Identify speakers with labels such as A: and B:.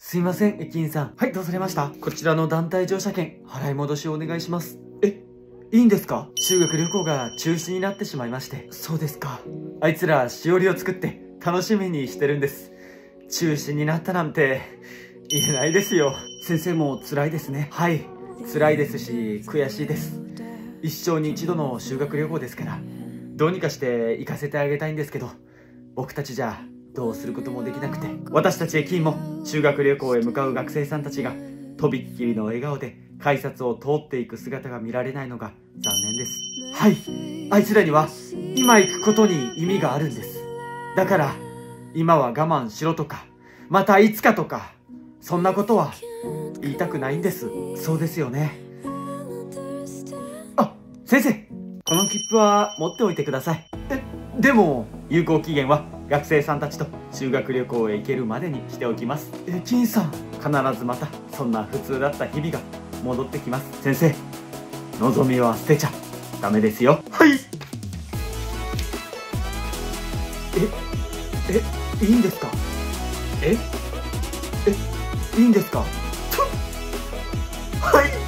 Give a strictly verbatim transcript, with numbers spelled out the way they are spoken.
A: すいません、駅員さん。はい、どうされました？こちらの団体乗車券、払い戻しをお願いします。え、いいんですか？修学旅行が中止になってしまいまして。そうですか。あいつらしおりを作って楽しみにしてるんです。中止になったなんて言えないですよ。先生も辛いですね。はい、辛いですし悔しいです。一生に一度の修学旅行ですから、どうにかして行かせてあげたいんですけど、僕たちじゃどうすることもできなくて、私たち駅員も修学旅行へ向かう学生さんたちがとびっきりの笑顔で改札を通っていく姿が見られないのが残念です。はい、あいつらには今行くことに意味があるんです。だから今は我慢しろとか、またいつかとか、そんなことは言いたくないんです。そうですよね。あ、先生、この切符は持っておいてください。え、でも有効期限は学生さんたちと修学旅行へ行けるまでにしておきます。駅員さん、必ずまたそんな普通だった日々が戻ってきます。先生、望みは捨てちゃダメですよ。はい。え、え、いいんですか？え、え、いいんですか？はい。